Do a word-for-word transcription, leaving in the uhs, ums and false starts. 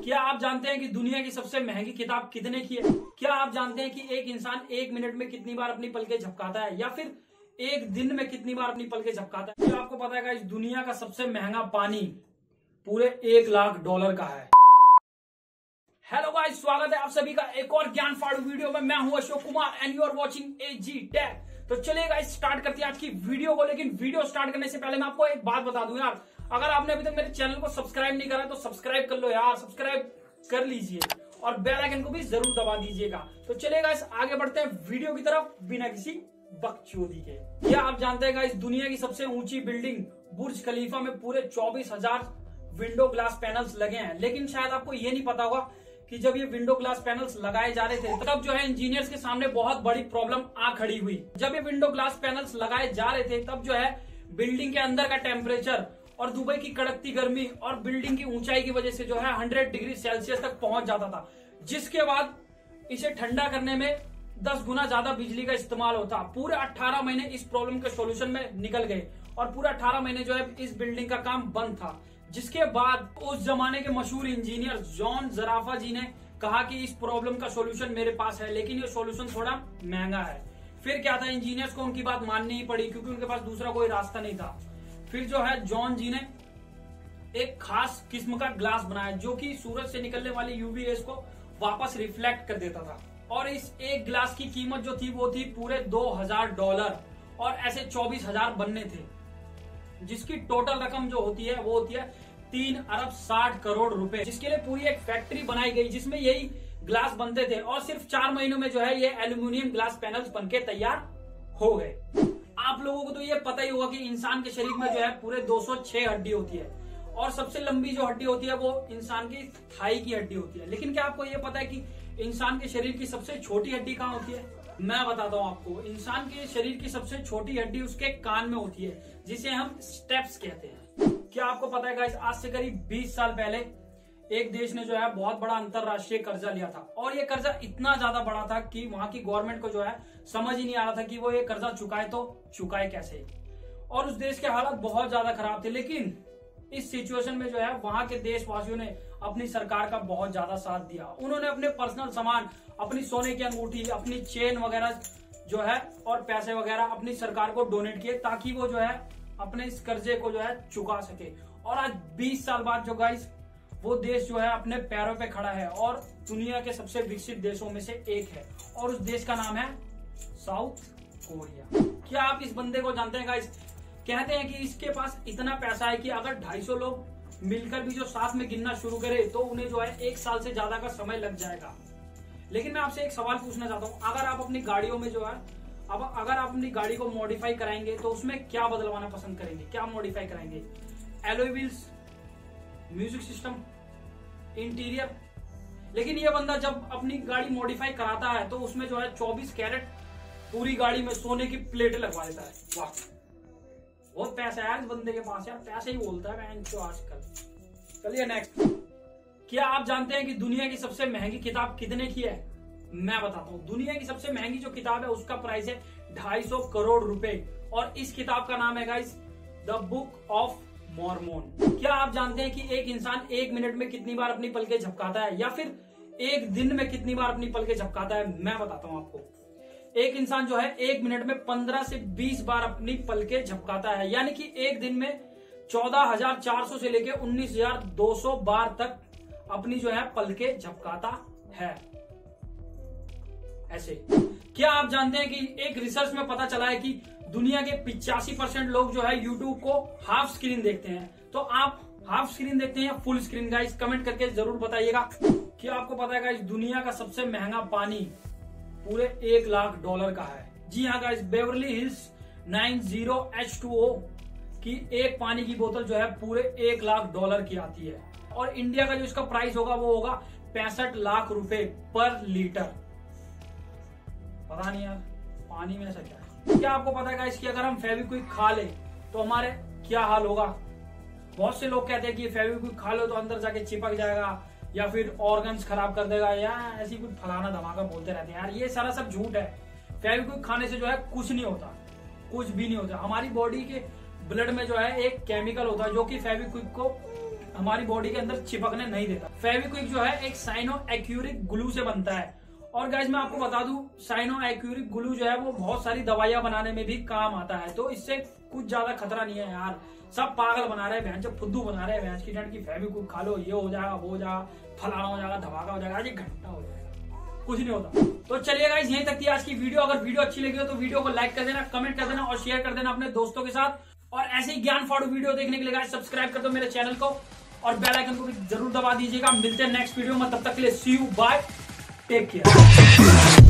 क्या आप जानते हैं कि दुनिया की सबसे महंगी किताब कितने की है? क्या आप जानते हैं कि एक इंसान एक मिनट में कितनी बार अपनी पलकें झपकाता है या फिर एक दिन में कितनी बार अपनी पलकें झपकाता है? क्या आपको पता है इस दुनिया का सबसे महंगा पानी पूरे एक लाख डॉलर का है। हेलो गाइस, स्वागत है आप सभी का एक और ज्ञान फाड़ू वीडियो में। मैं हूं Ashok Kumar and you are watching AG Tech. तो चलिए गाइस स्टार्ट करते हैं आज की वीडियो को। लेकिन वीडियो स्टार्ट करने से पहले मैं आपको एक बात बता दूं यार, अगर आपने अभी तक मेरे चैनल को सब्सक्राइब नहीं करा तो सब्सक्राइब कर लो यार, सब्सक्राइब कर लीजिए और बेल आइकन को भी जरूर दबा दीजिएगा। तो चलिए गाइस आगे बढ़ते हैं वीडियो की तरफ बिना किसी बकचोदी के। क्या आप जानते हैं गाइस दुनिया की सबसे ऊंची बिल्डिंग बुर्ज खलीफा में पूरे चौबीस हजार विंडो ग्लास पैनल्स लगे हैं। लेकिन शायद आपको ये नहीं पता होगा कि जब ये विंडो ग्लास पैनल्स लगाए जा रहे थे तब जो है इंजीनियर्स के सामने बहुत बड़ी प्रॉब्लम आ खड़ी हुई। जब ये विंडो ग्लास पैनल्स लगाए जा रहे थे तब जो है बिल्डिंग के अंदर का टेम्परेचर और दुबई की कड़कती गर्मी और बिल्डिंग की ऊंचाई की वजह से जो है सौ डिग्री सेल्सियस तक पहुंच जाता था, जिसके बाद इसे ठंडा करने में दस गुना ज्यादा बिजली का इस्तेमाल होता। पूरे अठारह महीने इस प्रॉब्लम के सॉल्यूशन में निकल गए और पूरे अठारह महीने जो है इस बिल्डिंग का काम बंद था। जिसके बाद उस जमाने के मशहूर इंजीनियर जॉन जराफा जी ने कहा कि इस प्रॉब्लम का सॉल्यूशन मेरे पास है, लेकिन ये सॉल्यूशन थोड़ा महंगा है। फिर क्या था, इंजीनियर्स को उनकी बात माननी ही पड़ी क्योंकि उनके पास दूसरा कोई रास्ता नहीं था। फिर जो है जॉन जी ने एक खास किस्म का ग्लास बनाया जो कि सूरज से निकलने वाली यूवी रेस को वापस रिफ्लेक्ट कर देता था। और इस एक ग्लास की कीमत जो थी वो थी पूरे दो हजार डॉलर और ऐसे चौबीस हजार बनने थे, जिसकी टोटल रकम जो होती है वो होती है तीन अरब साठ करोड़ रुपए, जिसके लिए पूरी एक फैक्ट्री बनाई गई जिसमें यही ग्लास बनते थे। और सिर्फ चार महीनों में जो है ये एल्यूमिनियम ग्लास पैनल्स बनके तैयार हो गए। आप लोगों को तो ये पता ही होगा कि इंसान के शरीर में जो है पूरे दो सौ छह हड्डी होती है और सबसे लंबी जो हड्डी होती है वो इंसान की थाई की हड्डी होती है। लेकिन क्या आपको ये पता है कि इंसान के शरीर की सबसे छोटी हड्डी कहाँ होती है? मैं बताता हूँ आपको। इंसान के शरीर की सबसे छोटी हड्डी उसके कान में होती है, जिसे हम स्टेप्स कहते हैं। क्या आपको पता है गाइस, आज से करीब बीस साल पहले एक देश ने जो है बहुत बड़ा अंतरराष्ट्रीय कर्जा लिया था और ये कर्जा इतना ज्यादा बड़ा था कि वहां की गवर्नमेंट को जो है समझ ही नहीं आ रहा था कि वो ये कर्जा चुकाए तो चुकाए कैसे। और उस देश के हालात बहुत ज्यादा खराब थे। लेकिन इस सिचुएशन में जो है वहां के देशवासियों ने अपनी सरकार का बहुत ज्यादा साथ दिया। उन्होंने अपने पर्सनल सामान, अपनी सोने की अंगूठी, अपनी चेन वगैरह जो है और पैसे वगैरह अपनी सरकार को डोनेट किए ताकि वो जो है अपने इस कर्जे को जो है चुका सके। और आज बीस साल बाद जो गाइस वो देश जो है अपने पैरों पे खड़ा है और दुनिया के सबसे विकसित देशों में से एक है और उस देश का नाम है साउथ कोरिया। क्या आप इस बंदे को जानते हैं गाइस? कहते हैं कि इसके पास इतना पैसा है कि अगर ढाई सौ लोग मिलकर भी जो साथ में गिनना शुरू करे तो उन्हें जो है एक साल से ज्यादा का समय लग जाएगा। लेकिन मैं आपसे एक सवाल पूछना चाहता हूँ, अगर आप अपनी गाड़ियों में जो है अब अगर आप अपनी गाड़ी को मॉडिफाई कराएंगे तो उसमें क्या बदलवाना पसंद करेंगे? क्या मॉडिफाई कराएंगे? Alloy wheels, music system, interior. लेकिन ये बंदा जब अपनी गाड़ी मॉडिफाई कराता है तो उसमें जो है चौबीस कैरेट पूरी गाड़ी में सोने की प्लेटें लगवा देता है। वाह, बहुत पैसा है इस बंदे के पास यार, पैसे ही बोलता है मैं आजकल। चलिए नेक्स्ट। क्या आप जानते हैं कि दुनिया की सबसे महंगी किताब कितने की है? मैं बताता हूँ। दुनिया की सबसे महंगी जो किताब है उसका प्राइस है ढाई सौ करोड़ रुपए और इस किताब का नाम है guys the Book of Mormon. क्या आप जानते हैं कि एक इंसान एक मिनट में कितनी बार अपनी पलकें झपकाता है या फिर एक दिन में कितनी बार अपनी पलकें झपकाता है? मैं बताता हूँ आपको। एक इंसान जो है एक मिनट में पंद्रह से बीस बार अपनी पलकें झपकाता है, यानी कि एक दिन में चौदह हजार चार सौ से लेकर उन्नीस हजार दो सौ बार तक अपनी जो है पलकें झपकाता है। ऐसे क्या आप जानते हैं कि एक रिसर्च में पता चला है कि दुनिया के पिचासी परसेंट लोग जो है यूट्यूब को हाफ स्क्रीन देखते हैं। तो आप हाफ स्क्रीन देखते हैं या फुल स्क्रीन? गाइस कमेंट करके जरूर बताइएगा। क्या आपको पता है गाइस दुनिया का सबसे महंगा पानी पूरे एक लाख डॉलर का है? जी हाँ guys, Beverly Hills ninety H two O की एक पानी की बोतल जो है पूरे एक लाख डॉलर की आती है और इंडिया का जो इसका प्राइस होगा वो होगा पैंसठ लाख रुपए पर लीटर। पता नहीं यार पानी में ऐसा क्या है। क्या आपको पता है गाइस कि अगर हम फेविक्विक खा ले तो हमारे क्या हाल होगा? बहुत से लोग कहते हैं कि फेविक्विक खा लो तो अंदर जाके चिपक जाएगा या फिर ऑर्गन्स खराब कर देगा या ऐसी कुछ फलाना धमाका बोलते रहते हैं यार। ये सारा सब झूठ है। फेविक्विक खाने से जो है कुछ नहीं होता, कुछ भी नहीं होता। हमारी बॉडी के ब्लड में जो है एक केमिकल होता है जो कि फेविक्विक को हमारी बॉडी के अंदर चिपकने नहीं देता। फेविक्विक जो है एक साइनो एक्यूरिक ग्लू से बनता है। और गाइज मैं आपको बता दूं, साइनो एक्यूरिक ग्लू जो है वो बहुत सारी दवाइयां बनाने में भी काम आता है, तो इससे कुछ ज्यादा खतरा नहीं है यार। सब पागल बना रहे हैं, भैंस जब फुद्दू बना रहे हैं भैंस की डंड की फेविक्विक खा लो, ये हो जाएगा, वो हो जाएगा, फलाना हो जाएगा, धमाका हो जाएगा, आज एक घंटा हो जाएगा, कुछ नहीं होता। तो चलिए गाइज यहीं तक थी आज की वीडियो। अगर वीडियो अच्छी लगी हो तो वीडियो को लाइक कर देना, कमेंट कर देना और शेयर कर देना अपने दोस्तों के साथ। और ऐसे ही ज्ञान फाड़ू वीडियो देखने के लिए गाइज सब्सक्राइब कर दो मेरे चैनल को और बेल आइकन को भी जरूर दबा दीजिएगा। मिलते हैं नेक्स्ट वीडियो में, तब तक के लिए see you, bye, take care.